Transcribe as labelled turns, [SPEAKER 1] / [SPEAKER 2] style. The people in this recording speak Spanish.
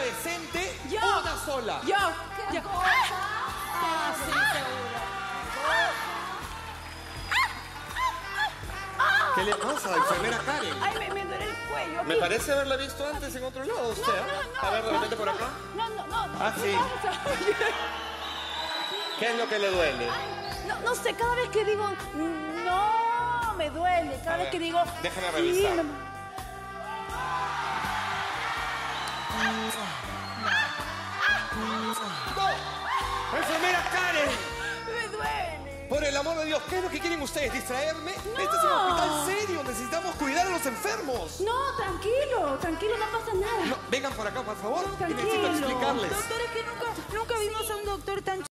[SPEAKER 1] decente,
[SPEAKER 2] Yo.
[SPEAKER 1] una sola.
[SPEAKER 2] Yo.
[SPEAKER 3] ¿Qué
[SPEAKER 2] Yo.
[SPEAKER 3] cosa?
[SPEAKER 2] Ah, sí, seguro.
[SPEAKER 1] ¿Qué le pasa, enfermera Karen?
[SPEAKER 2] Ay, me duele el cuello.
[SPEAKER 1] Me parece haberla visto antes en otro lado, usted. A ver, de repente por acá.
[SPEAKER 2] No.
[SPEAKER 1] Ah, sí. ¿Qué es lo que le duele?
[SPEAKER 2] No sé, cada vez que digo no, me duele. Cada
[SPEAKER 1] A
[SPEAKER 2] vez
[SPEAKER 1] ver,
[SPEAKER 2] que digo
[SPEAKER 1] déjame
[SPEAKER 2] sí,
[SPEAKER 1] revisar. ¡No! ¡Enfermera Karen!
[SPEAKER 2] me duele.
[SPEAKER 1] Por el amor de Dios, ¿qué es lo que quieren ustedes? ¿Distraerme? Este es un hospital serio, necesitamos cuidar a los enfermos.
[SPEAKER 2] No, tranquilo, no pasa nada.
[SPEAKER 1] No, vengan por acá, por favor,
[SPEAKER 2] No,
[SPEAKER 1] que necesito
[SPEAKER 2] tranquilo.
[SPEAKER 1] explicarles.
[SPEAKER 3] Doctor, es que nunca vimos a un doctor tan